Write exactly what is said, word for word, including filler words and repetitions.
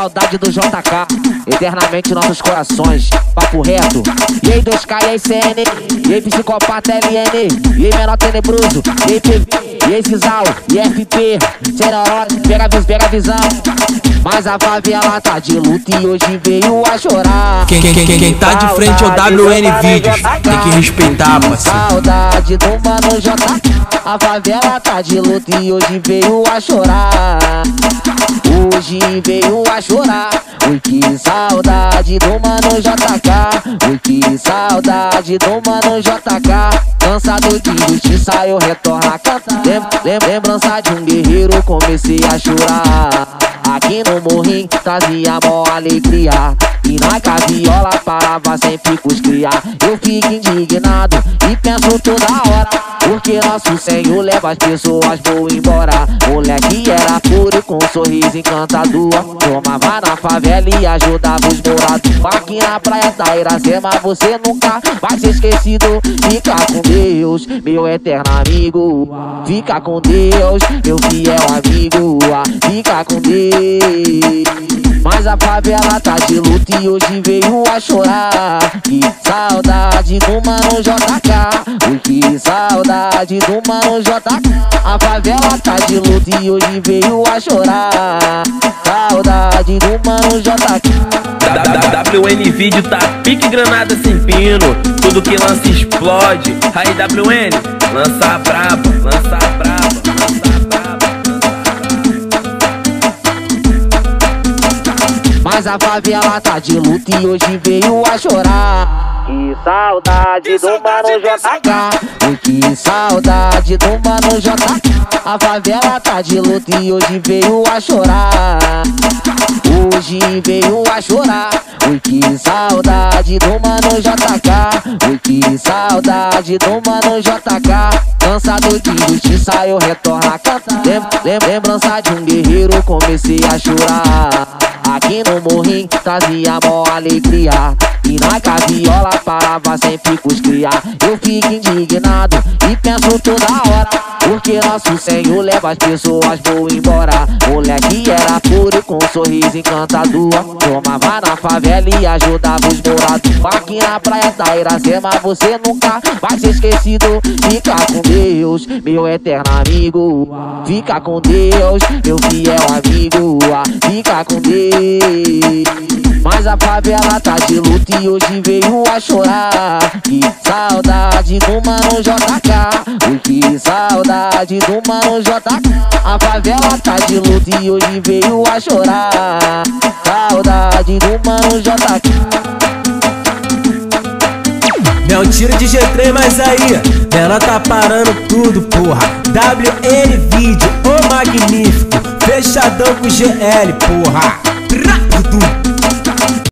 saudade do J K, eternamente em nossos corações. Papo reto. E aí dois K, e aí C N, e aí Psicopata L N, e aí Menor Tenebroso, e aí P V, e aí Cisal, e F P, sem neurose, pega, pega a visão. Mas a favela tá de luta e hoje veio a chorar. Quem, quem, quem, quem tá de frente é o W N Vídeos, tem que respeitar, parceiro. Saudade do Mano J K, a favela tá de luta e hoje veio a chorar. Hoje veio a chorar. Ui, que saudade do Mano J K. Ui, que saudade do Mano J K. Cansado de justiça eu retorno a cantar. Lem lem lembrança de um guerreiro, comecei a chorar. Aqui no morrinho trazia mó alegria, e na caviola parava sempre com os cria. Eu fico indignado e penso toda hora, porque nosso Senhor leva as pessoas vou embora. Moleque era puro com um sorriso encantador, tomava na favela e ajudava os moradores. Aqui na praia da Iracema você nunca vai ser esquecido. Fica com Deus, meu eterno amigo. Fica com Deus, meu fiel amigo. Fica com Deus. Mas a favela tá de luta e hoje veio a chorar. Que saudade do Mano J K. Ui, que saudade do Mano J K. A favela tá de luta e hoje veio a chorar. Saudade do Mano J K. W N Vídeo tá pique granada sem pino, tudo que lança explode. Aí W N, lança braba, lança braba, lança braba. Mas a favela tá de luta e hoje veio a chorar. Que saudade do Mano J K. Ui, que saudade do Mano J K. A favela tá de luta e hoje veio a chorar. Hoje veio a chorar. Ui, que saudade do Mano J K. Ui, que saudade do Mano J K. Cansado de justiça eu retorno a cantar. Lem lem lembrança de um guerreiro, comecei a chorar. Aqui no morrinho trazia mó alegria, e na caviola parava sempre com os cria. Eu fico indignado e penso toda hora, porque nosso Senhor leva as pessoas vou embora. Moleque era puro com um sorriso encantador, tomava na favela e ajudava os moradores. Aqui na praia da Iracema você nunca vai ser esquecido. Fica com Deus, meu eterno amigo. Fica com Deus, meu fiel amigo. Fica com Deus. Mas a favela tá de luta e hoje veio a chorar. Que saudade do Mano J K. Ui, que saudade do Mano J K. A favela tá de luta e hoje veio a chorar. Saudade do Mano J K. Não tira de G três, mas aí ela tá parando tudo, porra. W N Vídeo, o magnífico, fechadão com G L, porra. Rápido.